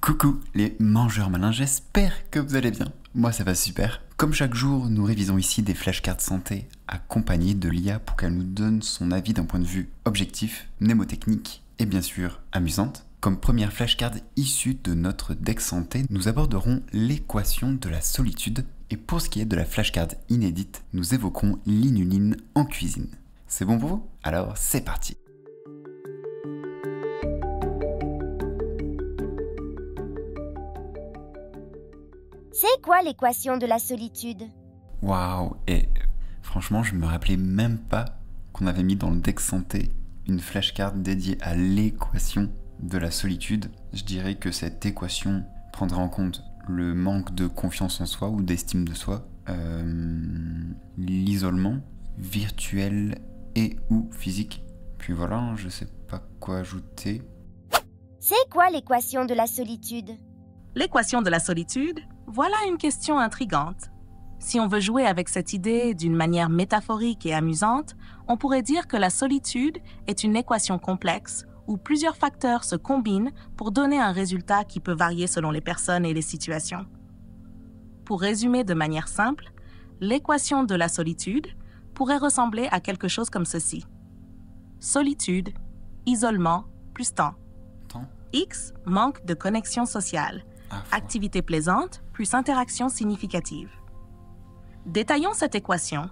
Coucou les mangeurs malins, j'espère que vous allez bien. Moi ça va super. Comme chaque jour, nous révisons ici des flashcards santé accompagnés de l'IA pour qu'elle nous donne son avis d'un point de vue objectif, mnémotechnique et bien sûr amusante. Comme première flashcard issue de notre deck santé, nous aborderons l'équation de la solitude. Et pour ce qui est de la flashcard inédite, nous évoquons l'inuline en cuisine. C'est bon pour vous? Alors c'est parti. C'est quoi l'équation de la solitude? Waouh, et franchement, je me rappelais même pas qu'on avait mis dans le deck santé une flashcard dédiée à l'équation de la solitude. Je dirais que cette équation prendra en compte le manque de confiance en soi ou d'estime de soi, l'isolement virtuel et ou physique. Puis voilà, je sais pas quoi ajouter. C'est quoi l'équation de la solitude? L'équation de la solitude, voilà une question intrigante. Si on veut jouer avec cette idée d'une manière métaphorique et amusante, on pourrait dire que la solitude est une équation complexe où plusieurs facteurs se combinent pour donner un résultat qui peut varier selon les personnes et les situations. Pour résumer de manière simple, l'équation de la solitude pourrait ressembler à quelque chose comme ceci. Solitude, isolement, plus temps. X, manque de connexion sociale. Activité plaisante, plus interaction significative. Détaillons cette équation.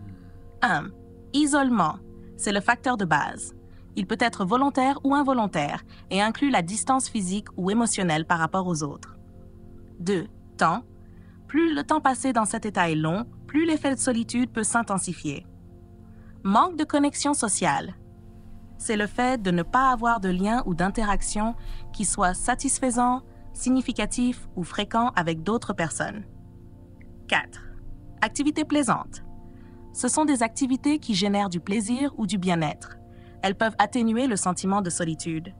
1. Isolement, c'est le facteur de base. Il peut être volontaire ou involontaire et inclut la distance physique ou émotionnelle par rapport aux autres. 2. Temps. Plus le temps passé dans cet état est long, plus l'effet de solitude peut s'intensifier. Manque de connexion sociale. C'est le fait de ne pas avoir de lien ou d'interaction qui soit satisfaisant, significatif ou fréquent avec d'autres personnes. 4. Activités plaisantes. Ce sont des activités qui génèrent du plaisir ou du bien-être. Elles peuvent atténuer le sentiment de solitude.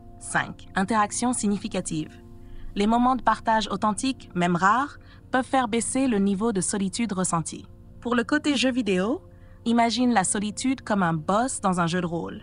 5. Interactions significatives. Les moments de partage authentiques, même rares, peuvent faire baisser le niveau de solitude ressenti. Pour le côté jeu vidéo, imagine la solitude comme un boss dans un jeu de rôle.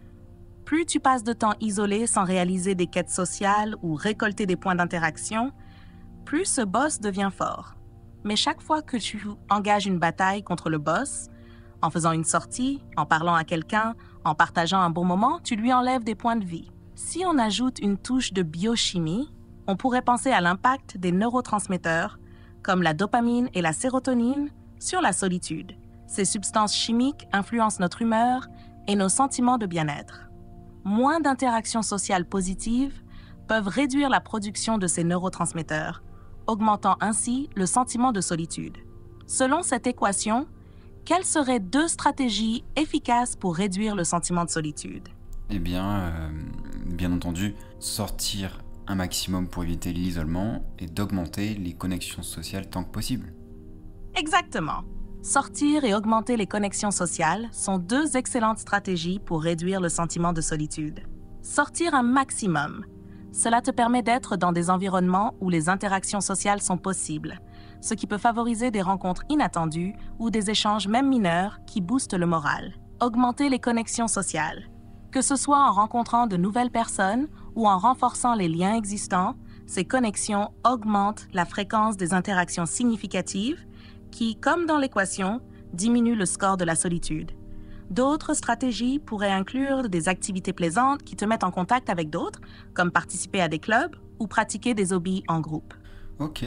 Plus tu passes de temps isolé sans réaliser des quêtes sociales ou récolter des points d'interaction, plus ce boss devient fort. Mais chaque fois que tu engages une bataille contre le boss, en faisant une sortie, en parlant à quelqu'un, en partageant un bon moment, tu lui enlèves des points de vie. Si on ajoute une touche de biochimie, on pourrait penser à l'impact des neurotransmetteurs, comme la dopamine et la sérotonine, sur la solitude. Ces substances chimiques influencent notre humeur et nos sentiments de bien-être. Moins d'interactions sociales positives peuvent réduire la production de ces neurotransmetteurs, augmentant ainsi le sentiment de solitude. Selon cette équation, quelles seraient 2 stratégies efficaces pour réduire le sentiment de solitude? Eh bien, bien entendu, sortir un maximum pour éviter l'isolement et d'augmenter les connexions sociales tant que possible. Exactement. Sortir et augmenter les connexions sociales sont 2 excellentes stratégies pour réduire le sentiment de solitude. Sortir un maximum. Cela te permet d'être dans des environnements où les interactions sociales sont possibles, ce qui peut favoriser des rencontres inattendues ou des échanges même mineurs qui boostent le moral. Augmenter les connexions sociales. Que ce soit en rencontrant de nouvelles personnes ou en renforçant les liens existants, ces connexions augmentent la fréquence des interactions significatives qui, comme dans l'équation, diminue le score de la solitude. D'autres stratégies pourraient inclure des activités plaisantes qui te mettent en contact avec d'autres, comme participer à des clubs ou pratiquer des hobbies en groupe. Ok,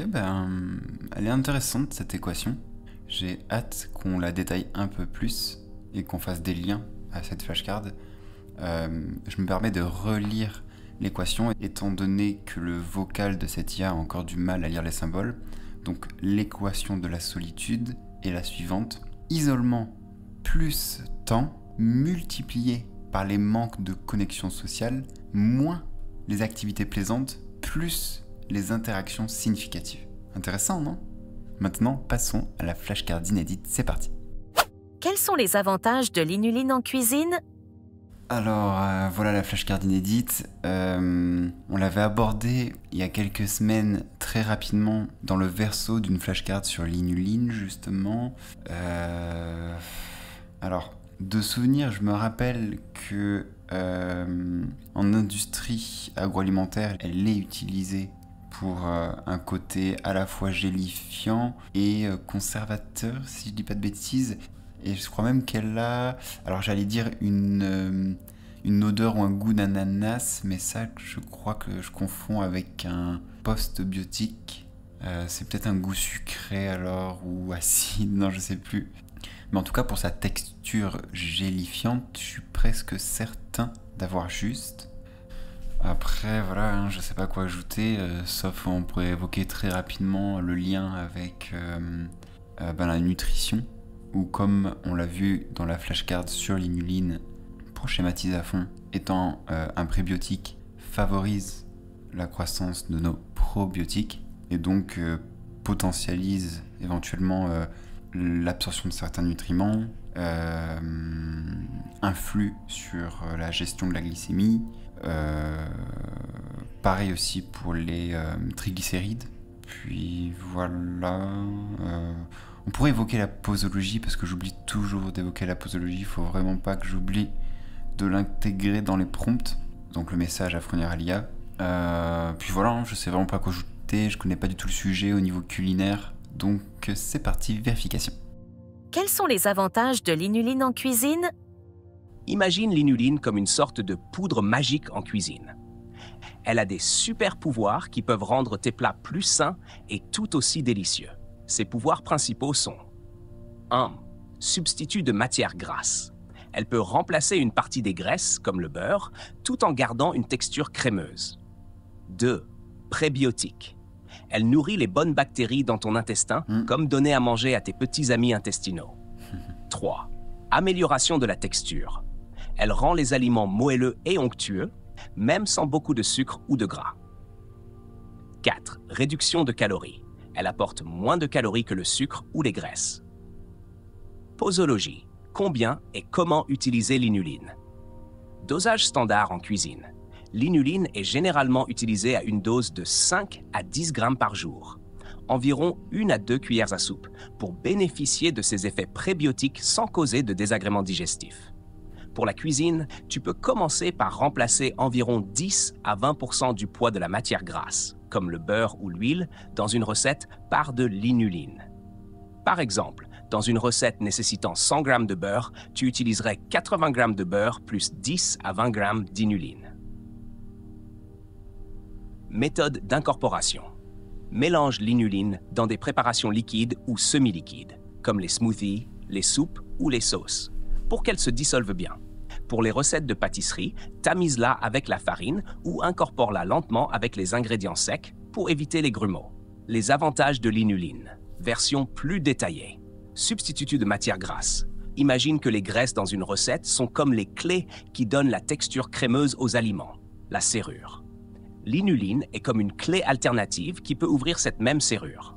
elle est intéressante cette équation. J'ai hâte qu'on la détaille un peu plus et qu'on fasse des liens à cette flashcard. Je me permets de relire l'équation étant donné que le vocal de cette IA a encore du mal à lire les symboles. Donc l'équation de la solitude est la suivante. Isolement plus temps multiplié par les manques de connexion sociale moins les activités plaisantes plus les interactions significatives. Intéressant, non? Maintenant, passons à la flashcard inédite. C'est parti. Quels sont les avantages de l'inuline en cuisine? Alors, voilà la flashcard inédite. On l'avait abordée il y a quelques semaines très rapidement dans le verso d'une flashcard sur l'inuline, justement. Alors, De souvenir, je me rappelle que en industrie agroalimentaire, elle est utilisée pour un côté à la fois gélifiant et conservateur, si je dis pas de bêtises. Et je crois même qu'elle a, alors j'allais dire une odeur ou un goût d'ananas, mais ça, je crois que je confonds avec un post-biotique. C'est peut-être un goût sucré alors, ou acide, non, je sais plus. Mais en tout cas, pour sa texture gélifiante, je suis presque certain d'avoir juste. Après, voilà, hein, je sais pas quoi ajouter, sauf on pourrait évoquer très rapidement le lien avec la nutrition, ou comme on l'a vu dans la flashcard sur l'inuline, pour schématiser à fond, étant un prébiotique, favorise la croissance de nos probiotiques, et donc potentialise éventuellement l'absorption de certains nutriments, influe sur la gestion de la glycémie, pareil aussi pour les triglycérides. Puis voilà, on pourrait évoquer la posologie parce que j'oublie toujours d'évoquer la posologie, il faut vraiment pas que j'oublie de l'intégrer dans les prompts, donc le message à fournir à l'IA. Puis voilà, hein, je sais vraiment pas quoi ajouter, je connais pas du tout le sujet au niveau culinaire, donc c'est parti, vérification. Quels sont les avantages de l'inuline en cuisine? Imagine l'inuline comme une sorte de poudre magique en cuisine. Elle a des super pouvoirs qui peuvent rendre tes plats plus sains et tout aussi délicieux. Ses pouvoirs principaux sont 1. Substitut de matière grasse. Elle peut remplacer une partie des graisses, comme le beurre, tout en gardant une texture crémeuse. 2. Prébiotique. Elle nourrit les bonnes bactéries dans ton intestin, comme donner à manger à tes petits amis intestinaux. 3. Amélioration de la texture. Elle rend les aliments moelleux et onctueux, même sans beaucoup de sucre ou de gras. 4. Réduction de calories. Elle apporte moins de calories que le sucre ou les graisses. Posologie. Combien et comment utiliser l'inuline? Dosage standard en cuisine. L'inuline est généralement utilisée à une dose de 5 à 10 grammes par jour, environ 1 à 2 cuillères à soupe, pour bénéficier de ses effets prébiotiques sans causer de désagréments digestifs. Pour la cuisine, tu peux commencer par remplacer environ 10 à 20% du poids de la matière grasse, comme le beurre ou l'huile, dans une recette par de l'inuline. Par exemple, dans une recette nécessitant 100 g de beurre, tu utiliserais 80 g de beurre plus 10 à 20 g d'inuline. Méthode d'incorporation. Mélange l'inuline dans des préparations liquides ou semi-liquides, comme les smoothies, les soupes ou les sauces, pour qu'elles se dissolvent bien. Pour les recettes de pâtisserie, tamise-la avec la farine ou incorpore-la lentement avec les ingrédients secs pour éviter les grumeaux. Les avantages de l'inuline. Version plus détaillée. Substitut de matière grasse. Imagine que les graisses dans une recette sont comme les clés qui donnent la texture crémeuse aux aliments, la serrure. L'inuline est comme une clé alternative qui peut ouvrir cette même serrure.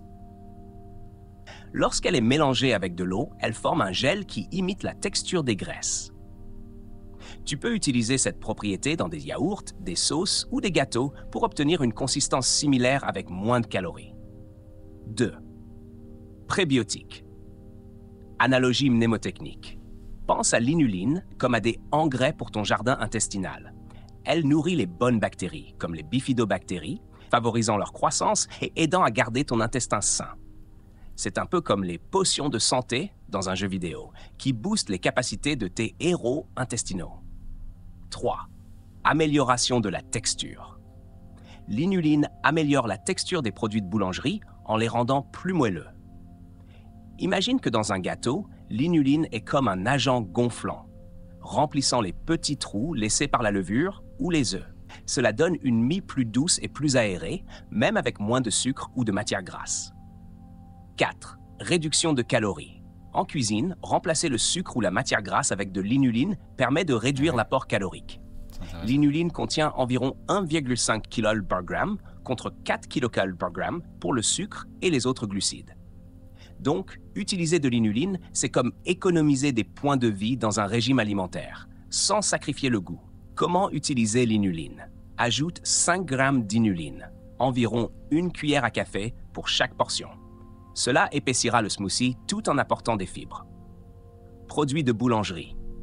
Lorsqu'elle est mélangée avec de l'eau, elle forme un gel qui imite la texture des graisses. Tu peux utiliser cette propriété dans des yaourts, des sauces ou des gâteaux pour obtenir une consistance similaire avec moins de calories. 2. Prébiotiques. Analogie mnémotechnique. Pense à l'inuline comme à des engrais pour ton jardin intestinal. Elle nourrit les bonnes bactéries, comme les bifidobactéries, favorisant leur croissance et aidant à garder ton intestin sain. C'est un peu comme les potions de santé dans un jeu vidéo, qui boostent les capacités de tes héros intestinaux. 3. Amélioration de la texture. L'inuline améliore la texture des produits de boulangerie en les rendant plus moelleux. Imagine que dans un gâteau, l'inuline est comme un agent gonflant, remplissant les petits trous laissés par la levure ou les œufs. Cela donne une mie plus douce et plus aérée, même avec moins de sucre ou de matière grasse. 4. Réduction de calories. En cuisine, remplacer le sucre ou la matière grasse avec de l'inuline permet de réduire l'apport calorique. L'inuline contient environ 1,5 kcal par gramme contre 4 kcal par gramme pour le sucre et les autres glucides. Donc, utiliser de l'inuline, c'est comme économiser des points de vie dans un régime alimentaire, sans sacrifier le goût. Comment utiliser l'inuline? Ajoute 5 grammes d'inuline, environ 1 cuillère à café pour chaque portion. Cela épaissira le smoothie tout en apportant des fibres. Produits de boulangerie.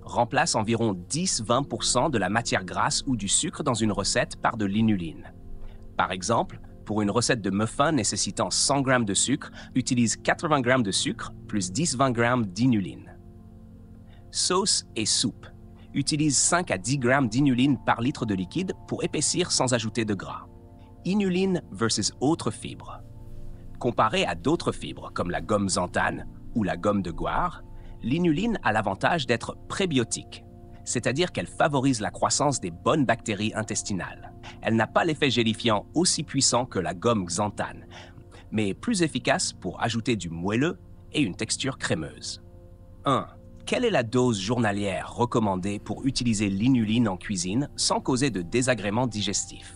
remplace environ 10-20% de la matière grasse ou du sucre dans une recette par de l'inuline. Par exemple, pour une recette de muffin nécessitant 100 g de sucre, utilise 80 g de sucre plus 10-20 g d'inuline. Sauce et soupe. Utilise 5 à 10 g d'inuline par litre de liquide pour épaissir sans ajouter de gras. Inuline versus autres fibres. Comparé à d'autres fibres comme la gomme xanthane ou la gomme de goire, l'inuline a l'avantage d'être prébiotique, c'est-à-dire qu'elle favorise la croissance des bonnes bactéries intestinales. Elle n'a pas l'effet gélifiant aussi puissant que la gomme xanthane, mais plus efficace pour ajouter du moelleux et une texture crémeuse. 1. Quelle est la dose journalière recommandée pour utiliser l'inuline en cuisine sans causer de désagréments digestifs?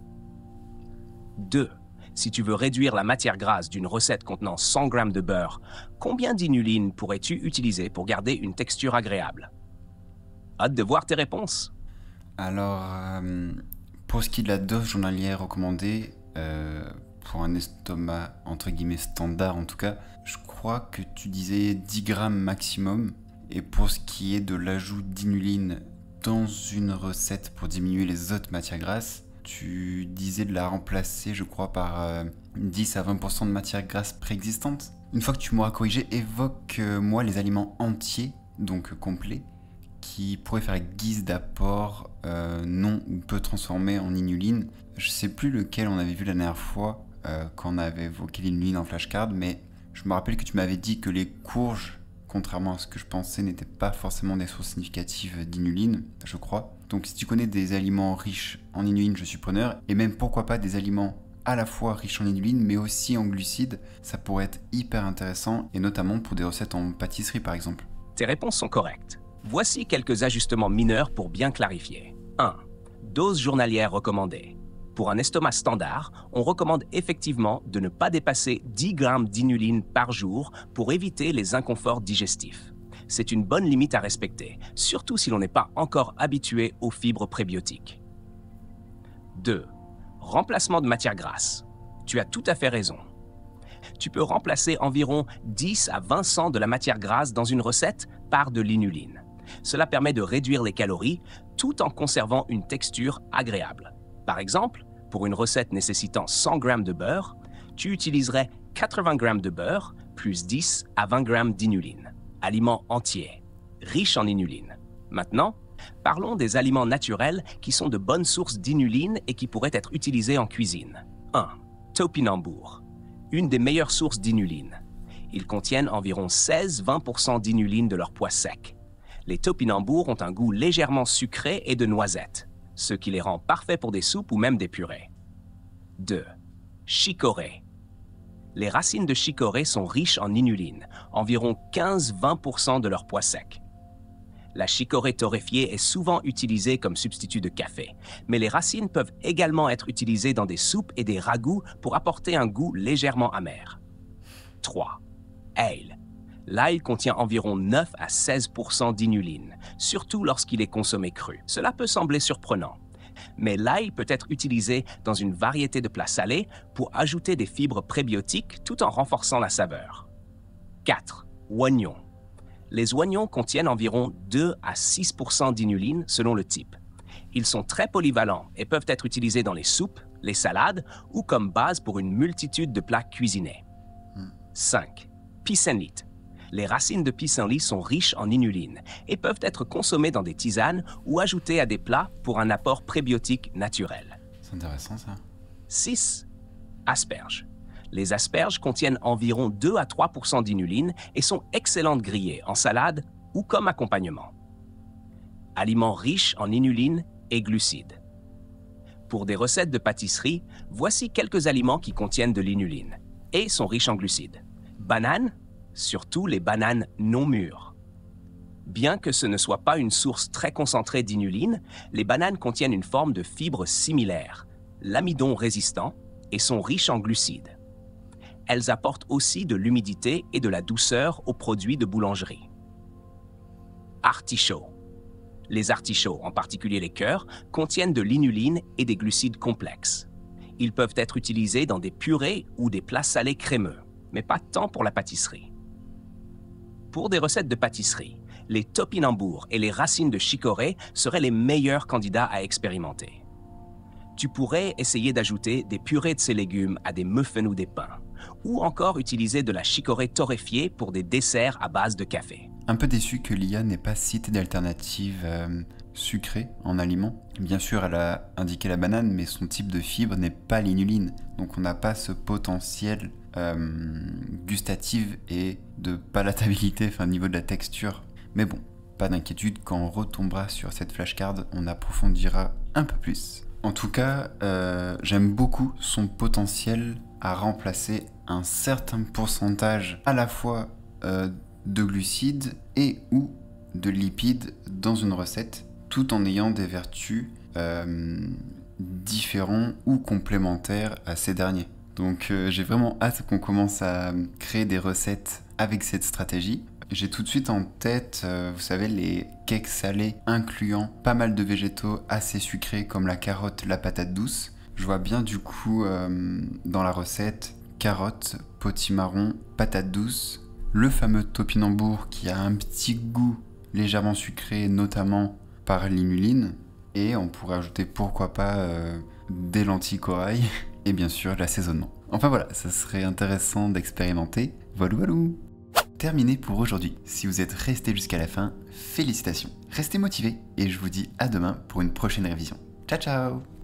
2. Si tu veux réduire la matière grasse d'une recette contenant 100 g de beurre, combien d'inuline pourrais-tu utiliser pour garder une texture agréable? Hâte de voir tes réponses. Alors, pour ce qui est de la dose journalière recommandée, pour un estomac entre guillemets standard en tout cas, je crois que tu disais 10 grammes maximum. Et pour ce qui est de l'ajout d'inuline dans une recette pour diminuer les autres matières grasses, tu disais de la remplacer, je crois, par 10 à 20% de matière grasse préexistante. Une fois que tu m'auras corrigé, évoque-moi les aliments entiers, donc complets, qui pourraient faire guise d'apport non ou peu transformé en inuline. Je sais plus lequel on avait vu la dernière fois quand on avait évoqué l'inuline en flashcard, mais je me rappelle que tu m'avais dit que les courges, contrairement à ce que je pensais, n'étaient pas forcément des sources significatives d'inuline, je crois. Donc si tu connais des aliments riches en inuline, je suis preneur. Et même pourquoi pas des aliments à la fois riches en inuline, mais aussi en glucides. Ça pourrait être hyper intéressant, et notamment pour des recettes en pâtisserie par exemple. Tes réponses sont correctes. Voici quelques ajustements mineurs pour bien clarifier. 1. Dose journalière recommandée. Pour un estomac standard, on recommande effectivement de ne pas dépasser 10 g d'inuline par jour pour éviter les inconforts digestifs. C'est une bonne limite à respecter, surtout si l'on n'est pas encore habitué aux fibres prébiotiques. 2. Remplacement de matière grasse. Tu as tout à fait raison. Tu peux remplacer environ 10 à 20 cents de la matière grasse dans une recette par de l'inuline. Cela permet de réduire les calories tout en conservant une texture agréable. Par exemple, pour une recette nécessitant 100 g de beurre, tu utiliserais 80 g de beurre plus 10 à 20 g d'inuline. Aliment entier, riche en inuline. Maintenant, parlons des aliments naturels qui sont de bonnes sources d'inuline et qui pourraient être utilisés en cuisine. 1. Topinambour, une des meilleures sources d'inuline. Ils contiennent environ 16-20% d'inuline de leur pois sec. Les topinambours ont un goût légèrement sucré et de noisettes, ce qui les rend parfaits pour des soupes ou même des purées. 2. Chicorée. Les racines de chicorée sont riches en inuline, environ 15-20% de leur pois sec. La chicorée torréfiée est souvent utilisée comme substitut de café, mais les racines peuvent également être utilisées dans des soupes et des ragoûts pour apporter un goût légèrement amer. 3. Ail. L'ail contient environ 9 à 16% d'inuline, surtout lorsqu'il est consommé cru. Cela peut sembler surprenant, mais l'ail peut être utilisé dans une variété de plats salés pour ajouter des fibres prébiotiques tout en renforçant la saveur. 4. Oignons. Les oignons contiennent environ 2 à 6% d'inuline selon le type. Ils sont très polyvalents et peuvent être utilisés dans les soupes, les salades ou comme base pour une multitude de plats cuisinés. 5. Pissenlit. Les racines de pissenlit sont riches en inuline et peuvent être consommées dans des tisanes ou ajoutées à des plats pour un apport prébiotique naturel. C'est intéressant ça. 6. Asperges. Les asperges contiennent environ 2 à 3% d'inuline et sont excellentes grillées en salade ou comme accompagnement. Aliments riches en inuline et glucides. Pour des recettes de pâtisserie, voici quelques aliments qui contiennent de l'inuline et sont riches en glucides. Bananes, surtout les bananes non mûres. Bien que ce ne soit pas une source très concentrée d'inuline, les bananes contiennent une forme de fibre similaire, l'amidon résistant, et sont riches en glucides. Elles apportent aussi de l'humidité et de la douceur aux produits de boulangerie. Artichauts. Les artichauts, en particulier les cœurs, contiennent de l'inuline et des glucides complexes. Ils peuvent être utilisés dans des purées ou des plats salés crémeux, mais pas tant pour la pâtisserie. Pour des recettes de pâtisserie, les topinambours et les racines de chicorée seraient les meilleurs candidats à expérimenter. Tu pourrais essayer d'ajouter des purées de ces légumes à des muffins ou des pains, ou encore utiliser de la chicorée torréfiée pour des desserts à base de café. Un peu déçu que l'IA n'ait pas cité d'alternative sucrée en aliment. Bien sûr, elle a indiqué la banane, mais son type de fibre n'est pas l'inuline. Donc on n'a pas ce potentiel gustatif et de palatabilité, enfin au niveau de la texture. Mais bon, pas d'inquiétude, quand on retombera sur cette flashcard, on approfondira un peu plus. En tout cas, j'aime beaucoup son potentiel à remplacer un certain pourcentage à la fois de glucides et ou de lipides dans une recette, tout en ayant des vertus différentes ou complémentaires à ces derniers. Donc j'ai vraiment hâte qu'on commence à créer des recettes avec cette stratégie. J'ai tout de suite en tête, vous savez, les cakes salés incluant pas mal de végétaux assez sucrés comme la carotte, la patate douce. Je vois bien du coup dans la recette carotte, potimarron, patate douce, le fameux topinambour qui a un petit goût légèrement sucré, notamment par l'inuline, et on pourrait ajouter pourquoi pas des lentilles corail et bien sûr l'assaisonnement. Enfin voilà, ça serait intéressant d'expérimenter. Voilou voilou. Terminé pour aujourd'hui. Si vous êtes resté jusqu'à la fin, félicitations. Restez motivés et je vous dis à demain pour une prochaine révision. Ciao ciao.